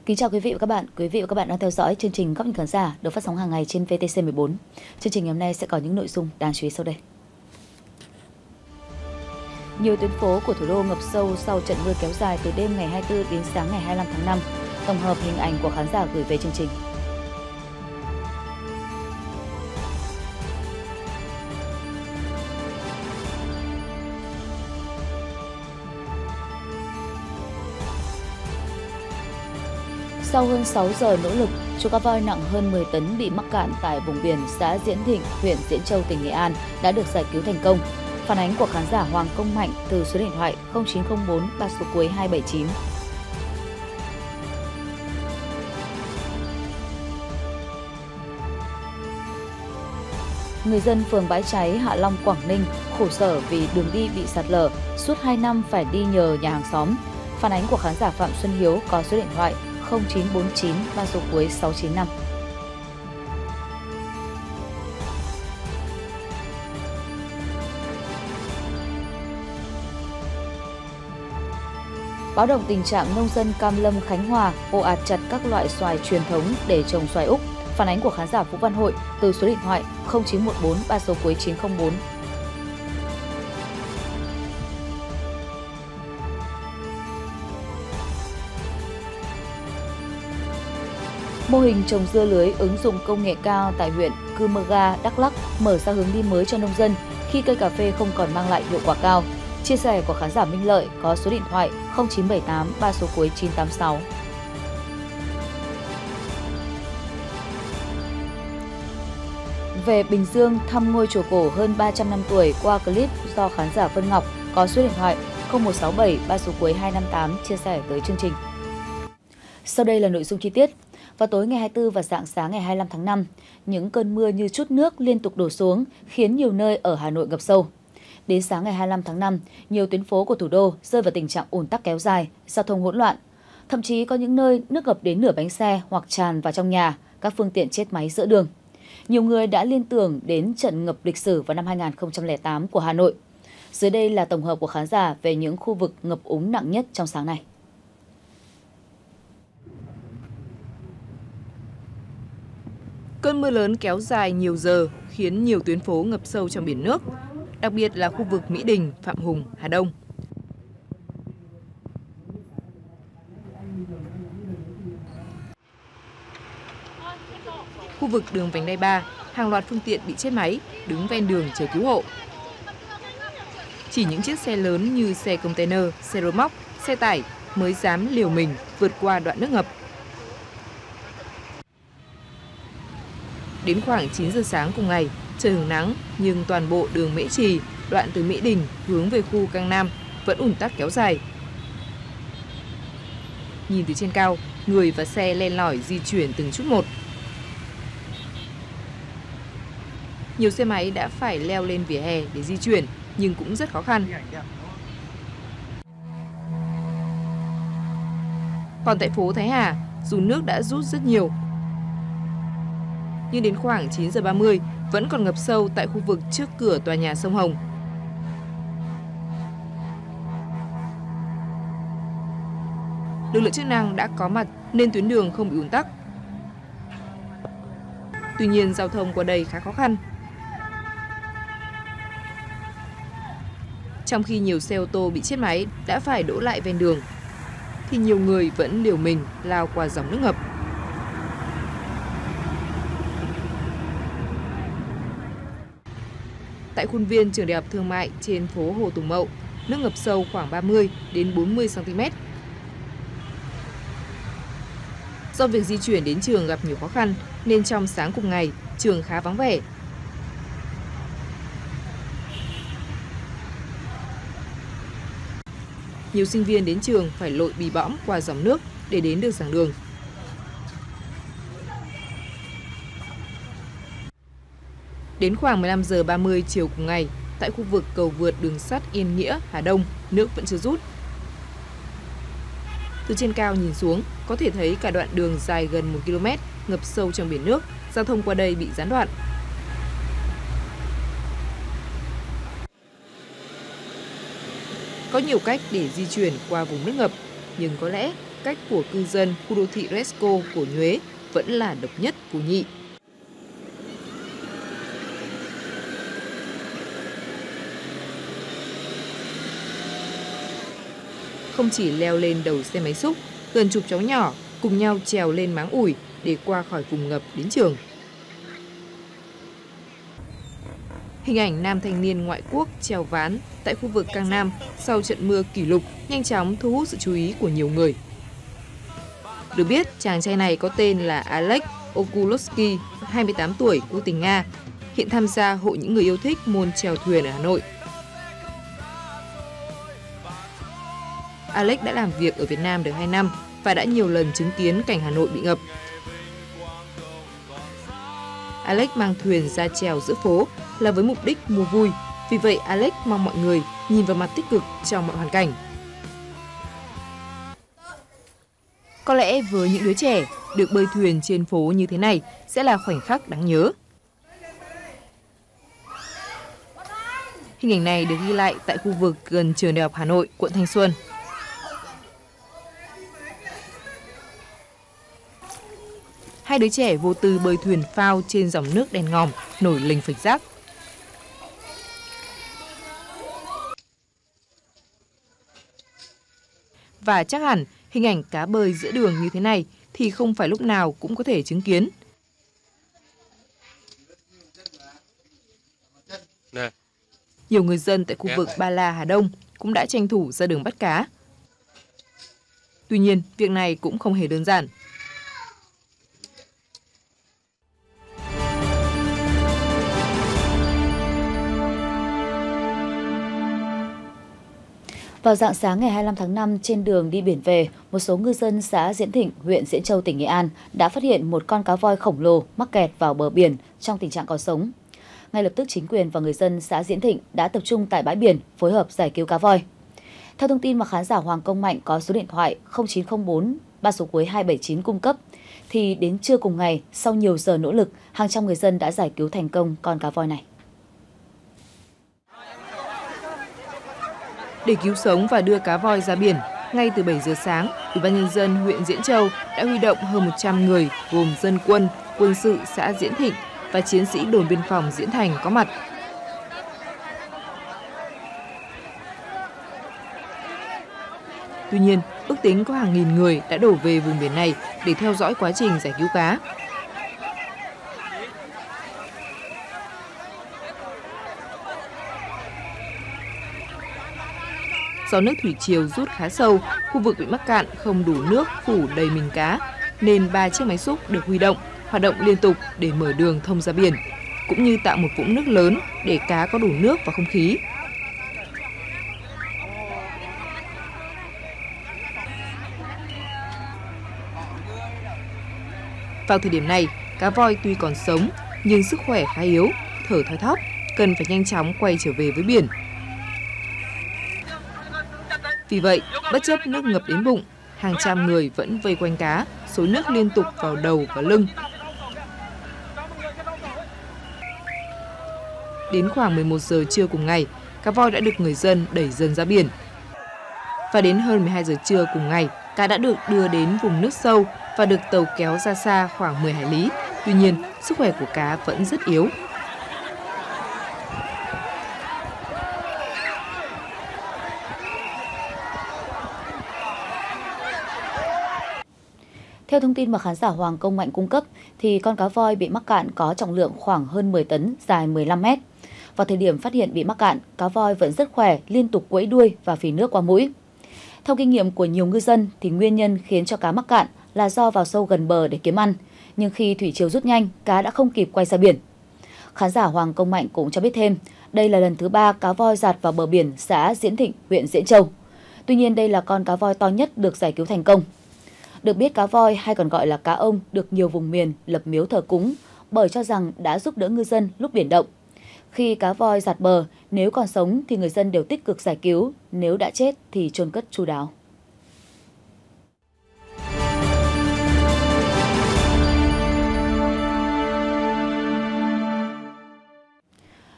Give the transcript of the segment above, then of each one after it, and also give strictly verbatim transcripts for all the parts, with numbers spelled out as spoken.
Kính chào quý vị và các bạn. Quý vị và các bạn đang theo dõi chương trình Góc nhìn khán giả được phát sóng hàng ngày trên vê tê xê mười bốn. Chương trình ngày hôm nay sẽ có những nội dung đáng chú ý sau đây. Nhiều tuyến phố của thủ đô ngập sâu sau trận mưa kéo dài từ đêm ngày hai mươi tư đến sáng ngày hai mươi lăm tháng năm. Tổng hợp hình ảnh của khán giả gửi về chương trình. Sau hơn sáu giờ nỗ lực, chú cá voi nặng hơn mười tấn bị mắc cạn tại vùng biển xã Diễn Thịnh, huyện Diễn Châu, tỉnh Nghệ An đã được giải cứu thành công. Phản ánh của khán giả Hoàng Công Mạnh từ số điện thoại không chín không bốn ba số cuối hai bảy chín. Người dân phường Bãi Cháy, Hạ Long, Quảng Ninh khổ sở vì đường đi bị sạt lở, suốt hai năm phải đi nhờ nhà hàng xóm. Phản ánh của khán giả Phạm Xuân Hiếu có số điện thoại không chín bốn chín ba số cuối sáu chín năm. Báo động tình trạng nông dân Cam Lâm, Khánh Hòa ồ ạt chặt các loại xoài truyền thống để trồng xoài Úc. Phản ánh của khán giả Vũ Văn Hội từ số điện thoại không chín một bốn ba số cuối chín không bốn. Mô hình trồng dưa lưới ứng dụng công nghệ cao tại huyện Cư Mơ Ga, Đắk Lắk mở ra hướng đi mới cho nông dân khi cây cà phê không còn mang lại hiệu quả cao. Chia sẻ của khán giả Minh Lợi có số điện thoại không chín bảy tám ba số cuối chín tám sáu. Về Bình Dương thăm ngôi chùa cổ hơn ba trăm năm tuổi qua clip do khán giả Vân Ngọc có số điện thoại không một sáu bảy ba số cuối hai năm tám chia sẻ tới chương trình. Sau đây là nội dung chi tiết. Vào tối ngày hai mươi tư và rạng sáng ngày hai mươi lăm tháng năm, những cơn mưa như trút nước liên tục đổ xuống khiến nhiều nơi ở Hà Nội ngập sâu. Đến sáng ngày hai mươi lăm tháng năm, nhiều tuyến phố của thủ đô rơi vào tình trạng ùn tắc kéo dài, giao thông hỗn loạn. Thậm chí có những nơi nước ngập đến nửa bánh xe hoặc tràn vào trong nhà, các phương tiện chết máy giữa đường. Nhiều người đã liên tưởng đến trận ngập lịch sử vào năm hai nghìn không trăm lẻ tám của Hà Nội. Dưới đây là tổng hợp của khán giả về những khu vực ngập úng nặng nhất trong sáng nay. Cơn mưa lớn kéo dài nhiều giờ khiến nhiều tuyến phố ngập sâu trong biển nước, đặc biệt là khu vực Mỹ Đình, Phạm Hùng, Hà Đông. Khu vực đường vành đai ba, hàng loạt phương tiện bị chết máy, đứng ven đường chờ cứu hộ. Chỉ những chiếc xe lớn như xe container, xe rơ móc, xe tải mới dám liều mình vượt qua đoạn nước ngập. Đến khoảng chín giờ sáng cùng ngày, trời hửng nắng nhưng toàn bộ đường Mễ Trì, đoạn từ Mỹ Đình hướng về khu Cang Nam vẫn ùn tắc kéo dài. Nhìn từ trên cao, người và xe len lỏi di chuyển từng chút một. Nhiều xe máy đã phải leo lên vỉa hè để di chuyển nhưng cũng rất khó khăn. Còn tại phố Thái Hà, dù nước đã rút rất nhiều, nhưng đến khoảng chín giờ ba mươi vẫn còn ngập sâu tại khu vực trước cửa tòa nhà Sông Hồng. Lực lượng chức năng đã có mặt nên tuyến đường không bị ùn tắc. Tuy nhiên, giao thông qua đây khá khó khăn. Trong khi nhiều xe ô tô bị chết máy đã phải đỗ lại ven đường, thì nhiều người vẫn liều mình lao qua dòng nước ngập. Tại khuôn viên trường Đại học Thương mại trên phố Hồ Tùng Mậu, nước ngập sâu khoảng ba mươi đến bốn mươi xăng ti mét. Do việc di chuyển đến trường gặp nhiều khó khăn nên trong sáng cùng ngày, trường khá vắng vẻ. Nhiều sinh viên đến trường phải lội bì bõm qua dòng nước để đến được giảng đường. Đến khoảng mười lăm giờ ba mươi chiều cùng ngày, tại khu vực cầu vượt đường sắt Yên Nghĩa, Hà Đông, nước vẫn chưa rút. Từ trên cao nhìn xuống, có thể thấy cả đoạn đường dài gần một ki lô mét ngập sâu trong biển nước, giao thông qua đây bị gián đoạn. Có nhiều cách để di chuyển qua vùng nước ngập, nhưng có lẽ cách của cư dân khu đô thị Resco của Nhuế vẫn là độc nhất vô nhị. Không chỉ leo lên đầu xe máy xúc, gần chục cháu nhỏ cùng nhau trèo lên máng ủi để qua khỏi vùng ngập đến trường. Hình ảnh nam thanh niên ngoại quốc trèo ván tại khu vực Cang Nam sau trận mưa kỷ lục nhanh chóng thu hút sự chú ý của nhiều người. Được biết, chàng trai này có tên là Alex Okulowski, hai mươi tám tuổi, quốc tịch Nga, hiện tham gia hội những người yêu thích môn chèo thuyền ở Hà Nội. Alex đã làm việc ở Việt Nam được hai năm và đã nhiều lần chứng kiến cảnh Hà Nội bị ngập. Alex mang thuyền ra chèo giữa phố là với mục đích mua vui. Vì vậy, Alex mong mọi người nhìn vào mặt tích cực trong mọi hoàn cảnh. Có lẽ với những đứa trẻ, được bơi thuyền trên phố như thế này sẽ là khoảnh khắc đáng nhớ. Hình ảnh này được ghi lại tại khu vực gần trường Đại học Hà Nội, quận Thanh Xuân. Hai đứa trẻ vô tư bơi thuyền phao trên dòng nước đen ngòm, nổi lềnh phịch rác. Và chắc hẳn hình ảnh cá bơi giữa đường như thế này thì không phải lúc nào cũng có thể chứng kiến. Nhiều người dân tại khu vực Ba La, Hà Đông cũng đã tranh thủ ra đường bắt cá. Tuy nhiên, việc này cũng không hề đơn giản. Vào rạng sáng ngày hai mươi lăm tháng năm, trên đường đi biển về, một số ngư dân xã Diễn Thịnh, huyện Diễn Châu, tỉnh Nghệ An đã phát hiện một con cá voi khổng lồ mắc kẹt vào bờ biển trong tình trạng còn sống. Ngay lập tức chính quyền và người dân xã Diễn Thịnh đã tập trung tại bãi biển phối hợp giải cứu cá voi. Theo thông tin mà khán giả Hoàng Công Mạnh có số điện thoại không chín không bốn ba số cuối hai bảy chín cung cấp, thì đến trưa cùng ngày, sau nhiều giờ nỗ lực, hàng trăm người dân đã giải cứu thành công con cá voi này. Để cứu sống và đưa cá voi ra biển, ngay từ bảy giờ sáng, Ủy ban nhân dân huyện Diễn Châu đã huy động hơn một trăm người gồm dân quân, quân sự xã Diễn Thịnh và chiến sĩ đồn biên phòng Diễn Thành có mặt. Tuy nhiên, ước tính có hàng nghìn người đã đổ về vùng biển này để theo dõi quá trình giải cứu cá. Do nước thủy triều rút khá sâu, khu vực bị mắc cạn không đủ nước phủ đầy mình cá, nên ba chiếc máy xúc được huy động, hoạt động liên tục để mở đường thông ra biển, cũng như tạo một vũng nước lớn để cá có đủ nước và không khí. Vào thời điểm này, cá voi tuy còn sống nhưng sức khỏe khá yếu, thở thoi thóp, cần phải nhanh chóng quay trở về với biển. Vì vậy, bất chấp nước ngập đến bụng, hàng trăm người vẫn vây quanh cá, xối nước liên tục vào đầu và lưng. Đến khoảng mười một giờ trưa cùng ngày, cá voi đã được người dân đẩy dần ra biển. Và đến hơn mười hai giờ trưa cùng ngày, cá đã được đưa đến vùng nước sâu và được tàu kéo ra xa khoảng mười hải lý. Tuy nhiên, sức khỏe của cá vẫn rất yếu. Theo thông tin mà khán giả Hoàng Công Mạnh cung cấp, thì con cá voi bị mắc cạn có trọng lượng khoảng hơn mười tấn, dài mười lăm mét. Vào thời điểm phát hiện bị mắc cạn, cá voi vẫn rất khỏe, liên tục quẫy đuôi và phì nước qua mũi. Theo kinh nghiệm của nhiều ngư dân, thì nguyên nhân khiến cho cá mắc cạn là do vào sâu gần bờ để kiếm ăn, nhưng khi thủy triều rút nhanh, cá đã không kịp quay ra biển. Khán giả Hoàng Công Mạnh cũng cho biết thêm, đây là lần thứ ba cá voi dạt vào bờ biển xã Diễn Thịnh, huyện Diễn Châu. Tuy nhiên, đây là con cá voi to nhất được giải cứu thành công. Được biết, cá voi hay còn gọi là cá ông được nhiều vùng miền lập miếu thờ cúng bởi cho rằng đã giúp đỡ ngư dân lúc biển động. Khi cá voi dạt bờ, nếu còn sống thì người dân đều tích cực giải cứu, nếu đã chết thì chôn cất chu đáo.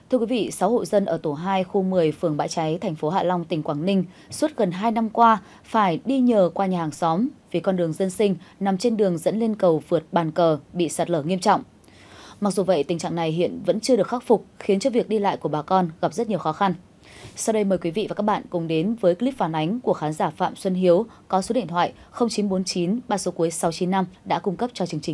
Thưa quý vị, sáu hộ dân ở tổ hai, khu mười, phường Bãi Cháy, thành phố Hạ Long, tỉnh Quảng Ninh suốt gần hai năm qua phải đi nhờ qua nhà hàng xóm vì con đường dân sinh nằm trên đường dẫn lên cầu vượt Bàn Cờ bị sạt lở nghiêm trọng. Mặc dù vậy, tình trạng này hiện vẫn chưa được khắc phục, khiến cho việc đi lại của bà con gặp rất nhiều khó khăn. Sau đây mời quý vị và các bạn cùng đến với clip phản ánh của khán giả Phạm Xuân Hiếu có số điện thoại không chín bốn chín ba số cuối sáu chín năm đã cung cấp cho chương trình.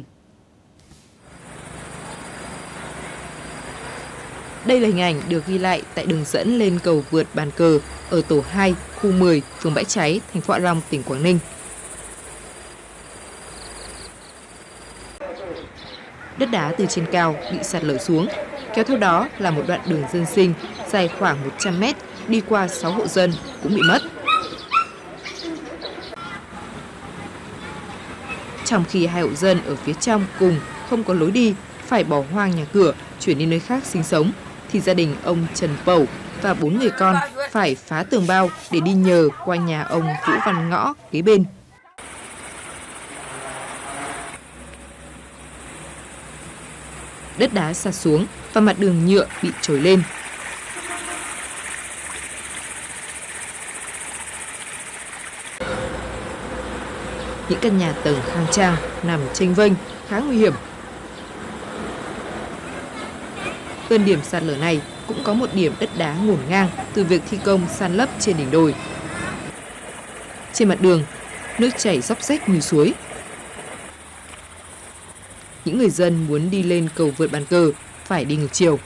Đây là hình ảnh được ghi lại tại đường dẫn lên cầu vượt Bàn Cờ ở tổ hai, khu mười, phường Bãi Cháy, thành phố Hạ Long, tỉnh Quảng Ninh. Đất đá từ trên cao bị sạt lở xuống, kéo theo đó là một đoạn đường dân sinh dài khoảng một trăm mét đi qua sáu hộ dân cũng bị mất. Trong khi hai hộ dân ở phía trong cùng không có lối đi, phải bỏ hoang nhà cửa, chuyển đi nơi khác sinh sống, thì gia đình ông Trần Pẩu và bốn người con phải phá tường bao để đi nhờ qua nhà ông Vũ Văn Ngõ kế bên. Đất đá sạt xuống và mặt đường nhựa bị trồi lên. Những căn nhà tầng khang trang nằm chênh vênh, khá nguy hiểm. Gần điểm sạt lở này cũng có một điểm đất đá ngổn ngang từ việc thi công san lấp trên đỉnh đồi. Trên mặt đường, nước chảy róc rách như suối. Những người dân muốn đi lên cầu vượt Bàn Cờ phải đi ngược chiều.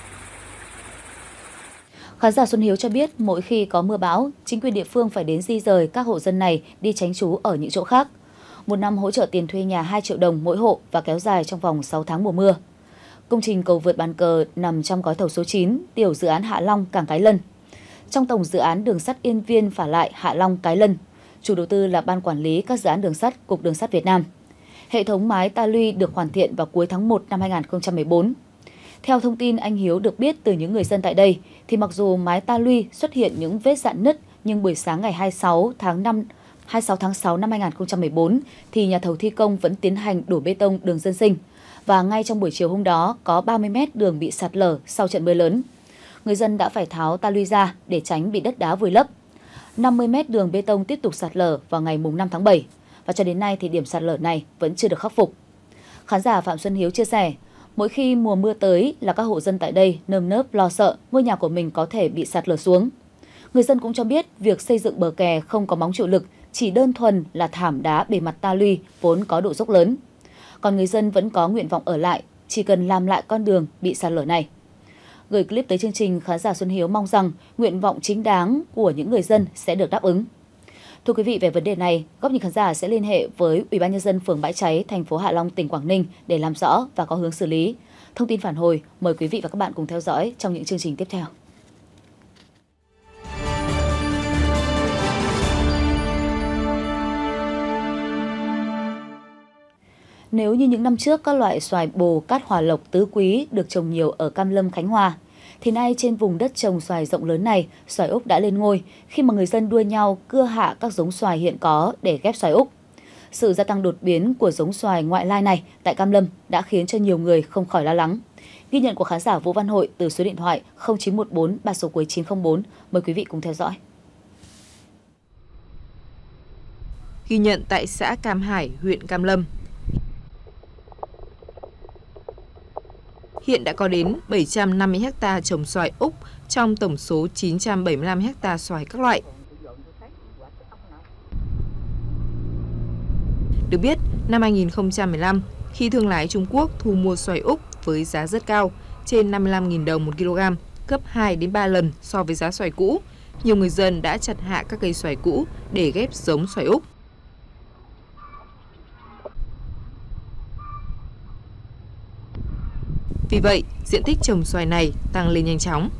Khán giả Xuân Hiếu cho biết mỗi khi có mưa bão, chính quyền địa phương phải đến di rời các hộ dân này đi tránh trú ở những chỗ khác. Một năm hỗ trợ tiền thuê nhà hai triệu đồng mỗi hộ và kéo dài trong vòng sáu tháng mùa mưa. Công trình cầu vượt Bàn Cờ nằm trong gói thầu số chín, tiểu dự án Hạ Long Cảng Cái Lân. Trong tổng dự án đường sắt Yên Viên Phả Lại Hạ Long Cái Lân, chủ đầu tư là Ban Quản lý các dự án đường sắt, Cục Đường sắt Việt Nam. Hệ thống mái ta luy được hoàn thiện vào cuối tháng một năm hai nghìn không trăm mười bốn. Theo thông tin anh Hiếu được biết từ những người dân tại đây, thì mặc dù mái ta luy xuất hiện những vết rạn nứt, nhưng buổi sáng ngày hai mươi sáu tháng năm, hai mươi sáu tháng sáu năm hai nghìn không trăm mười bốn, thì nhà thầu thi công vẫn tiến hành đổ bê tông đường dân sinh. Và ngay trong buổi chiều hôm đó, có ba mươi mét đường bị sạt lở sau trận mưa lớn. Người dân đã phải tháo ta luy ra để tránh bị đất đá vùi lấp. năm mươi mét đường bê tông tiếp tục sạt lở vào ngày năm tháng bảy. Và cho đến nay thì điểm sạt lở này vẫn chưa được khắc phục. Khán giả Phạm Xuân Hiếu chia sẻ, mỗi khi mùa mưa tới là các hộ dân tại đây nơm nớp lo sợ ngôi nhà của mình có thể bị sạt lở xuống. Người dân cũng cho biết việc xây dựng bờ kè không có móng chịu lực, chỉ đơn thuần là thảm đá bề mặt ta luy vốn có độ dốc lớn. Còn người dân vẫn có nguyện vọng ở lại, chỉ cần làm lại con đường bị sạt lở này. Gửi clip tới chương trình, khán giả Xuân Hiếu mong rằng nguyện vọng chính đáng của những người dân sẽ được đáp ứng. Thưa quý vị, về vấn đề này, góc nhìn khán giả sẽ liên hệ với Ủy ban nhân dân phường Bãi Cháy, thành phố Hạ Long, tỉnh Quảng Ninh để làm rõ và có hướng xử lý. Thông tin phản hồi, mời quý vị và các bạn cùng theo dõi trong những chương trình tiếp theo. Nếu như những năm trước các loại xoài bồ, cát hòa lộc, tứ quý được trồng nhiều ở Cam Lâm, Khánh Hòa, thì nay trên vùng đất trồng xoài rộng lớn này, xoài Úc đã lên ngôi khi mà người dân đua nhau cưa hạ các giống xoài hiện có để ghép xoài Úc. Sự gia tăng đột biến của giống xoài ngoại lai này tại Cam Lâm đã khiến cho nhiều người không khỏi lo lắng. Ghi nhận của khán giả Vũ Văn Hội từ số điện thoại không chín một bốn ba số cuối chín không bốn. Mời quý vị cùng theo dõi. Ghi nhận tại xã Cam Hải, huyện Cam Lâm. Hiện đã có đến bảy trăm năm mươi héc ta trồng xoài Úc trong tổng số chín trăm bảy mươi lăm héc ta xoài các loại. Được biết, năm hai nghìn không trăm mười lăm, khi thương lái Trung Quốc thu mua xoài Úc với giá rất cao, trên năm mươi lăm nghìn đồng một kg, gấp hai đến ba lần so với giá xoài cũ, nhiều người dân đã chặt hạ các cây xoài cũ để ghép giống xoài Úc. Vì vậy, diện tích trồng xoài này tăng lên nhanh chóng.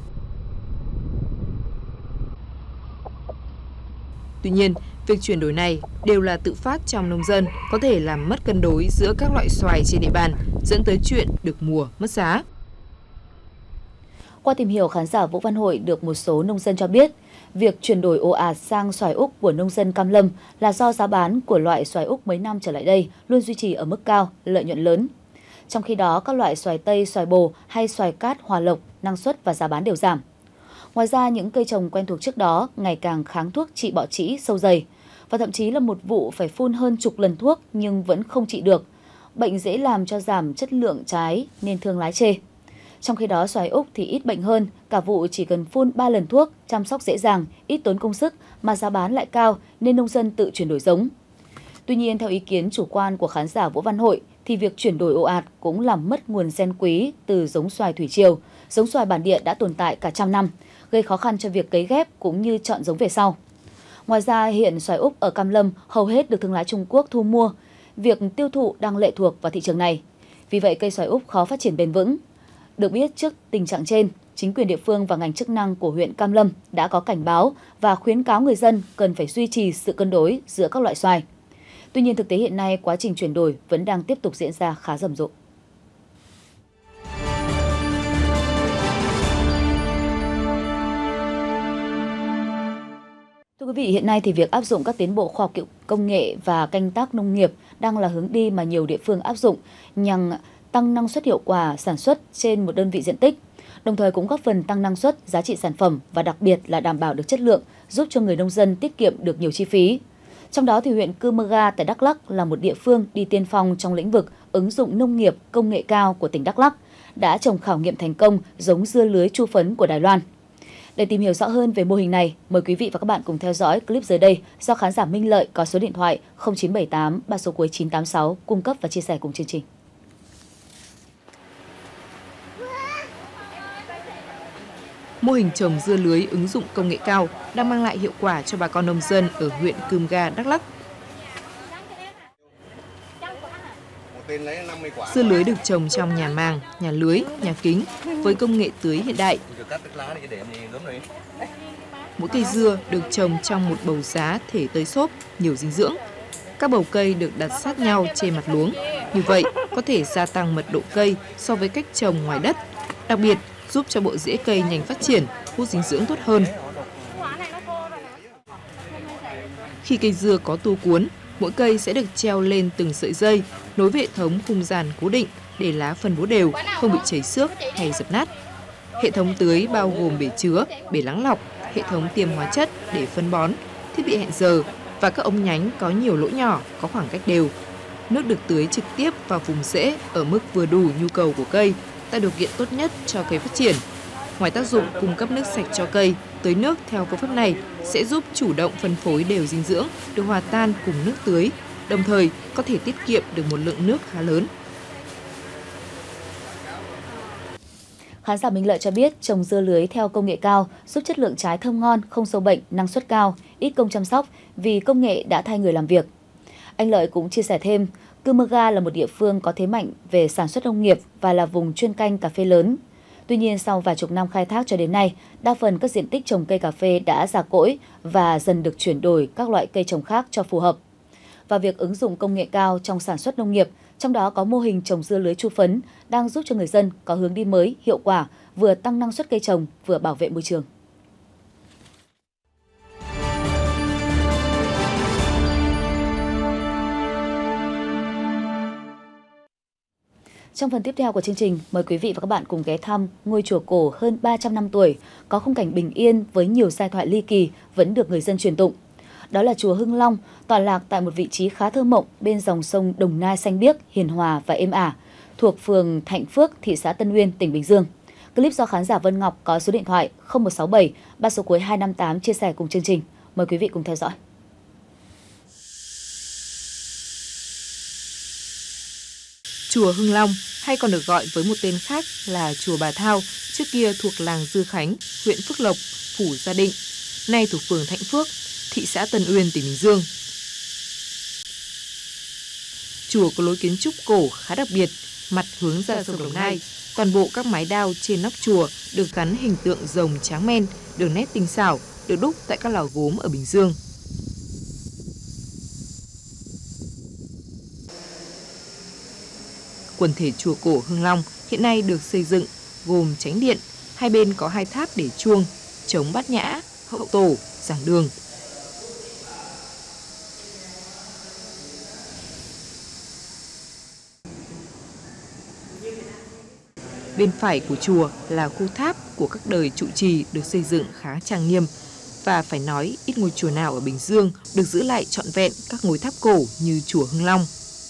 Tuy nhiên, việc chuyển đổi này đều là tự phát trong nông dân, có thể làm mất cân đối giữa các loại xoài trên địa bàn, dẫn tới chuyện được mùa mất giá. Qua tìm hiểu, khán giả Vũ Văn Hội được một số nông dân cho biết, việc chuyển đổi ồ ạt sang xoài Úc của nông dân Cam Lâm là do giá bán của loại xoài Úc mấy năm trở lại đây luôn duy trì ở mức cao, lợi nhuận lớn. Trong khi đó, các loại xoài tây, xoài bồ hay xoài cát hòa lộc năng suất và giá bán đều giảm. Ngoài ra, những cây trồng quen thuộc trước đó ngày càng kháng thuốc trị bọ trĩ, sâu dày. Và thậm chí là một vụ phải phun hơn chục lần thuốc nhưng vẫn không trị được. Bệnh dễ làm cho giảm chất lượng trái nên thương lái chê. Trong khi đó, xoài Úc thì ít bệnh hơn, cả vụ chỉ cần phun ba lần thuốc, chăm sóc dễ dàng, ít tốn công sức mà giá bán lại cao nên nông dân tự chuyển đổi giống. Tuy nhiên, theo ý kiến chủ quan của khán giả Vũ Văn Hội, thì việc chuyển đổi ồ ạt cũng làm mất nguồn gen quý từ giống xoài thủy triều, giống xoài bản địa đã tồn tại cả trăm năm, gây khó khăn cho việc cấy ghép cũng như chọn giống về sau. Ngoài ra, hiện xoài Úc ở Cam Lâm hầu hết được thương lái Trung Quốc thu mua. Việc tiêu thụ đang lệ thuộc vào thị trường này. Vì vậy, cây xoài Úc khó phát triển bền vững. Được biết, trước tình trạng trên, chính quyền địa phương và ngành chức năng của huyện Cam Lâm đã có cảnh báo và khuyến cáo người dân cần phải duy trì sự cân đối giữa các loại xoài. Tuy nhiên, thực tế hiện nay, quá trình chuyển đổi vẫn đang tiếp tục diễn ra khá rầm rộ. Thưa quý vị, hiện nay thì việc áp dụng các tiến bộ khoa học công nghệ và canh tác nông nghiệp đang là hướng đi mà nhiều địa phương áp dụng nhằm tăng năng suất hiệu quả sản xuất trên một đơn vị diện tích, đồng thời cũng góp phần tăng năng suất, giá trị sản phẩm và đặc biệt là đảm bảo được chất lượng, giúp cho người nông dân tiết kiệm được nhiều chi phí. Trong đó thì huyện Cư Mơ Ga tại Đắk Lắk là một địa phương đi tiên phong trong lĩnh vực ứng dụng nông nghiệp công nghệ cao của tỉnh Đắk Lắk, đã trồng khảo nghiệm thành công giống dưa lưới chu phấn của Đài Loan. Để tìm hiểu rõ hơn về mô hình này, mời quý vị và các bạn cùng theo dõi clip dưới đây do khán giả Minh Lợi có số điện thoại không chín bảy tám ba số cuối chín tám sáu cung cấp và chia sẻ cùng chương trình. Mô hình trồng dưa lưới ứng dụng công nghệ cao đang mang lại hiệu quả cho bà con nông dân ở huyện Cư Mơ Ga, Đắk Lắk. Dưa lưới được trồng trong nhà màng, nhà lưới, nhà kính với công nghệ tưới hiện đại. Mỗi cây dưa được trồng trong một bầu giá thể tơi xốp, nhiều dinh dưỡng. Các bầu cây được đặt sát nhau trên mặt luống. Như vậy, có thể gia tăng mật độ cây so với cách trồng ngoài đất. Đặc biệt, giúp cho bộ rễ cây nhanh phát triển, hút dinh dưỡng tốt hơn. Khi cây dưa có tua cuốn, mỗi cây sẽ được treo lên từng sợi dây, nối với hệ thống khung giàn cố định để lá phân bố đều, không bị chảy xước hay dập nát. Hệ thống tưới bao gồm bể chứa, bể lắng lọc, hệ thống tiêm hóa chất để phân bón, thiết bị hẹn giờ và các ống nhánh có nhiều lỗ nhỏ, có khoảng cách đều. Nước được tưới trực tiếp vào vùng rễ ở mức vừa đủ nhu cầu của cây, tạo điều kiện tốt nhất cho cây phát triển. Ngoài tác dụng cung cấp nước sạch cho cây, tưới nước theo phương pháp này sẽ giúp chủ động phân phối đều dinh dưỡng, được hòa tan cùng nước tưới, đồng thời có thể tiết kiệm được một lượng nước khá lớn. Khán giả Minh Lợi cho biết trồng dưa lưới theo công nghệ cao giúp chất lượng trái thơm ngon, không sâu bệnh, năng suất cao, ít công chăm sóc vì công nghệ đã thay người làm việc. Anh Lợi cũng chia sẻ thêm, Cư Mơ Ga là một địa phương có thế mạnh về sản xuất nông nghiệp và là vùng chuyên canh cà phê lớn. Tuy nhiên, sau vài chục năm khai thác cho đến nay, đa phần các diện tích trồng cây cà phê đã già cỗi và dần được chuyển đổi các loại cây trồng khác cho phù hợp. Và việc ứng dụng công nghệ cao trong sản xuất nông nghiệp, trong đó có mô hình trồng dưa lưới chu phấn, đang giúp cho người dân có hướng đi mới, hiệu quả, vừa tăng năng suất cây trồng, vừa bảo vệ môi trường. Trong phần tiếp theo của chương trình, mời quý vị và các bạn cùng ghé thăm ngôi chùa cổ hơn ba trăm năm tuổi, có khung cảnh bình yên với nhiều giai thoại ly kỳ vẫn được người dân truyền tụng. Đó là chùa Hưng Long, tọa lạc tại một vị trí khá thơ mộng bên dòng sông Đồng Nai xanh biếc, hiền hòa và êm ả, thuộc phường Thạnh Phước, thị xã Tân Uyên, tỉnh Bình Dương. Clip do khán giả Vân Ngọc có số điện thoại không một sáu bảy ba số cuối hai năm tám chia sẻ cùng chương trình. Mời quý vị cùng theo dõi. Chùa Hưng Long, hay còn được gọi với một tên khác là chùa Bà Thao, trước kia thuộc làng Dư Khánh, huyện Phước Lộc, phủ Gia Định, nay thuộc phường Thạnh Phước, thị xã Tân Uyên, tỉnh Bình Dương. Chùa có lối kiến trúc cổ khá đặc biệt, mặt hướng ra sông Đồng Nai. Toàn bộ các mái đao trên nóc chùa được gắn hình tượng rồng tráng men, đường nét tinh xảo, được đúc tại các lò gốm ở Bình Dương. Quần thể chùa cổ Hưng Long hiện nay được xây dựng gồm chánh điện, hai bên có hai tháp để chuông, trống Bát Nhã, hậu tổ, giảng đường. bên phải của chùa là khu tháp của các đời trụ trì được xây dựng khá trang nghiêm. Và phải nói ít ngôi chùa nào ở Bình Dương được giữ lại trọn vẹn các ngôi tháp cổ như chùa Hưng Long.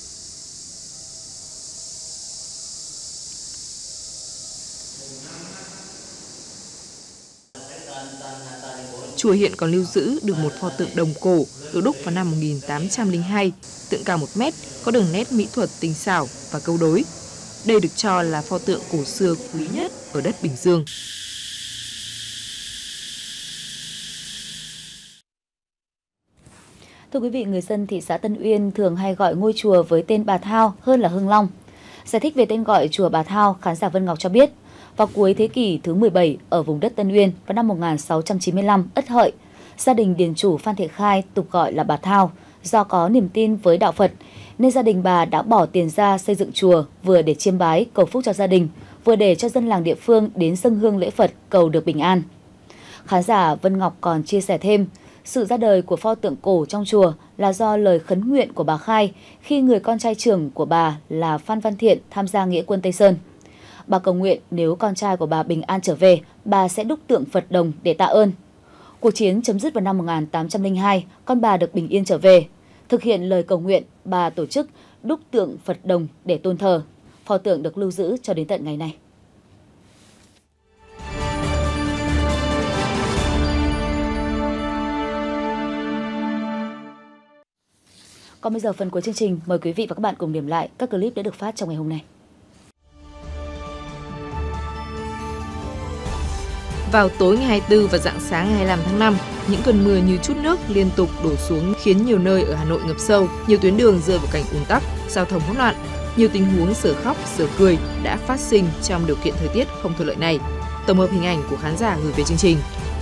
Chùa hiện còn lưu giữ được một pho tượng đồng cổ được đúc vào năm một nghìn tám trăm lẻ hai, tượng cao một mét, có đường nét mỹ thuật tinh xảo và câu đối. Đây được cho là pho tượng cổ xưa quý nhất ở đất Bình Dương. Thưa quý vị, người dân thị xã Tân Uyên thường hay gọi ngôi chùa với tên Bà Thao hơn là Hưng Long. Giải thích về tên gọi chùa Bà Thao, khán giả Vân Ngọc cho biết, vào cuối thế kỷ thứ mười bảy, ở vùng đất Tân Uyên vào năm một nghìn sáu trăm chín mươi lăm, Ất Hợi, gia đình điền chủ Phan Thị Khai tục gọi là Bà Thao do có niềm tin với đạo Phật, nên gia đình bà đã bỏ tiền ra xây dựng chùa vừa để chiêm bái cầu phúc cho gia đình, vừa để cho dân làng địa phương đến dâng hương lễ Phật cầu được bình an. Khán giả Vân Ngọc còn chia sẻ thêm, sự ra đời của pho tượng cổ trong chùa là do lời khấn nguyện của bà Khai khi người con trai trưởng của bà là Phan Văn Thiện tham gia nghĩa quân Tây Sơn. Bà cầu nguyện nếu con trai của bà bình an trở về, bà sẽ đúc tượng Phật đồng để tạ ơn. Cuộc chiến chấm dứt vào năm một nghìn tám trăm lẻ hai, con bà được bình yên trở về. Thực hiện lời cầu nguyện, bà tổ chức đúc tượng Phật đồng để tôn thờ. Pho tượng được lưu giữ cho đến tận ngày nay. Còn bây giờ phần cuối chương trình, mời quý vị và các bạn cùng điểm lại các clip đã được phát trong ngày hôm nay. Vào tối ngày hai mươi tư và rạng sáng ngày hai mươi lăm tháng năm, những cơn mưa như trút nước liên tục đổ xuống khiến nhiều nơi ở Hà Nội ngập sâu, nhiều tuyến đường rơi vào cảnh ùn tắc, giao thông hỗn loạn. Nhiều tình huống sở khóc, sở cười đã phát sinh trong điều kiện thời tiết không thuận lợi này. Tổng hợp hình ảnh của khán giả gửi về chương trình.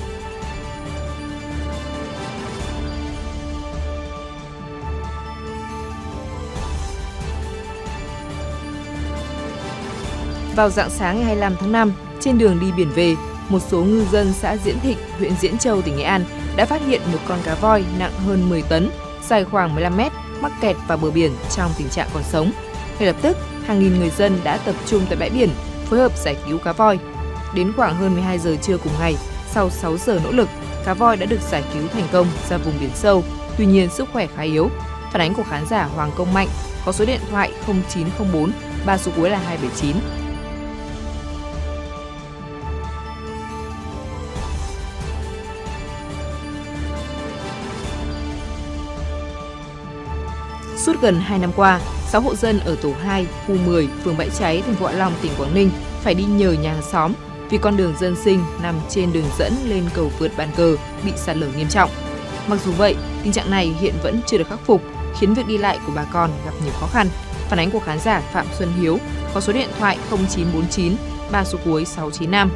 Vào rạng sáng ngày hai mươi lăm tháng năm, trên đường đi biển về, một số ngư dân xã Diễn Thịnh, huyện Diễn Châu, tỉnh Nghệ An đã phát hiện một con cá voi nặng hơn mười tấn, dài khoảng mười lăm mét, mắc kẹt vào bờ biển trong tình trạng còn sống. Ngay lập tức, hàng nghìn người dân đã tập trung tại bãi biển, phối hợp giải cứu cá voi. Đến khoảng hơn mười hai giờ trưa cùng ngày, sau sáu giờ nỗ lực, cá voi đã được giải cứu thành công ra vùng biển sâu, tuy nhiên sức khỏe khá yếu. Phản ánh của khán giả Hoàng Công Mạnh có số điện thoại không chín không bốn, ba số cuối là hai bảy chín. Suốt gần hai năm qua, sáu hộ dân ở tổ hai, khu mười, phường Bãi Cháy, thành phố Hạ Long, tỉnh Quảng Ninh phải đi nhờ nhà hàng xóm vì con đường dân sinh nằm trên đường dẫn lên cầu vượt Bàn Cờ bị sạt lở nghiêm trọng. Mặc dù vậy, tình trạng này hiện vẫn chưa được khắc phục, khiến việc đi lại của bà con gặp nhiều khó khăn. Phản ánh của khán giả Phạm Xuân Hiếu có số điện thoại không chín bốn chín, ba số cuối sáu chín năm.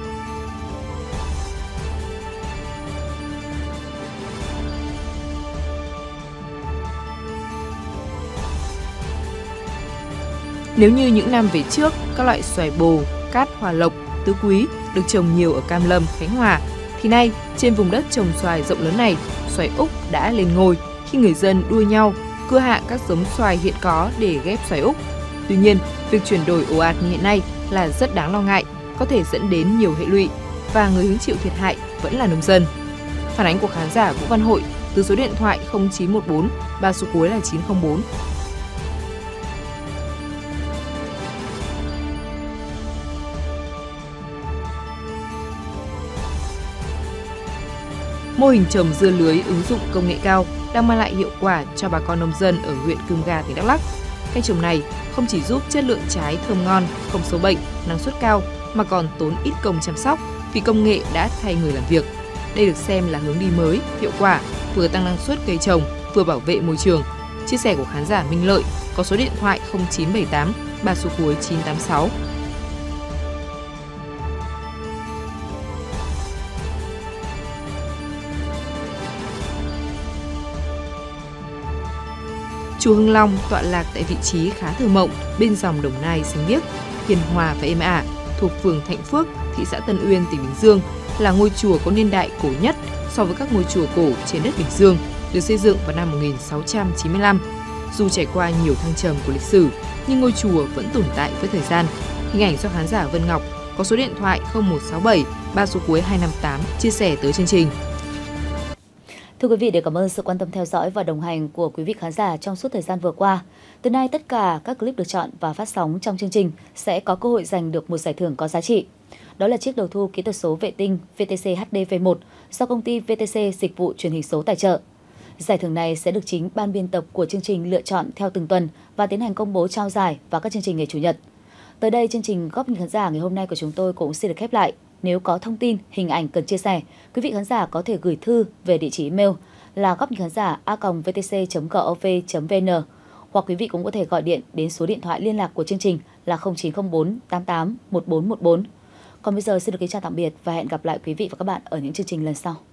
Nếu như những năm về trước, các loại xoài bồ, cát, hòa lộc, tứ quý được trồng nhiều ở Cam Lâm, Khánh Hòa, thì nay trên vùng đất trồng xoài rộng lớn này, xoài Úc đã lên ngôi khi người dân đua nhau cưa hạ các giống xoài hiện có để ghép xoài Úc. Tuy nhiên, việc chuyển đổi ồ ạt như hiện nay là rất đáng lo ngại, có thể dẫn đến nhiều hệ lụy và người hứng chịu thiệt hại vẫn là nông dân. Phản ánh của khán giả Vũ Văn Hội từ số điện thoại không chín một bốn, ba số cuối là chín không bốn. Mô hình trồng dưa lưới ứng dụng công nghệ cao đang mang lại hiệu quả cho bà con nông dân ở huyện Cương Ga, tỉnh Đắk Lắk. Cách trồng này không chỉ giúp chất lượng trái thơm ngon, không sâu bệnh, năng suất cao mà còn tốn ít công chăm sóc vì công nghệ đã thay người làm việc. Đây được xem là hướng đi mới, hiệu quả, vừa tăng năng suất cây trồng, vừa bảo vệ môi trường. Chia sẻ của khán giả Minh Lợi có số điện thoại không chín bảy tám, ba số cuối chín tám sáu. Chùa Hưng Long tọa lạc tại vị trí khá thơ mộng bên dòng Đồng Nai xanh biếc, hiền hòa và êm ả, thuộc phường Thạnh Phước, thị xã Tân Uyên, tỉnh Bình Dương, là ngôi chùa có niên đại cổ nhất so với các ngôi chùa cổ trên đất Bình Dương, được xây dựng vào năm một nghìn sáu trăm chín mươi lăm. Dù trải qua nhiều thăng trầm của lịch sử, nhưng ngôi chùa vẫn tồn tại với thời gian. hình ảnh do khán giả Vân Ngọc có số điện thoại không một sáu bảy ba số cuối hai năm tám chia sẻ tới chương trình. Thưa quý vị, để cảm ơn sự quan tâm theo dõi và đồng hành của quý vị khán giả trong suốt thời gian vừa qua. Từ nay, tất cả các clip được chọn và phát sóng trong chương trình sẽ có cơ hội giành được một giải thưởng có giá trị. Đó là chiếc đầu thu kỹ thuật số vệ tinh vê tê xê hát đê vê một do công ty vê tê xê Dịch vụ Truyền hình số tài trợ. Giải thưởng này sẽ được chính ban biên tập của chương trình lựa chọn theo từng tuần và tiến hành công bố trao giải vào các chương trình ngày Chủ nhật. Tới đây, chương trình Góc nhìn khán giả ngày hôm nay của chúng tôi cũng xin được khép lại. Nếu có thông tin, hình ảnh cần chia sẻ, quý vị khán giả có thể gửi thư về địa chỉ email là góc nhìn khán giả a còng vê tê xê chấm gov chấm vê en, hoặc quý vị cũng có thể gọi điện đến số điện thoại liên lạc của chương trình là không chín không bốn tám tám một bốn một bốn. Còn bây giờ xin được kính chào tạm biệt và hẹn gặp lại quý vị và các bạn ở những chương trình lần sau.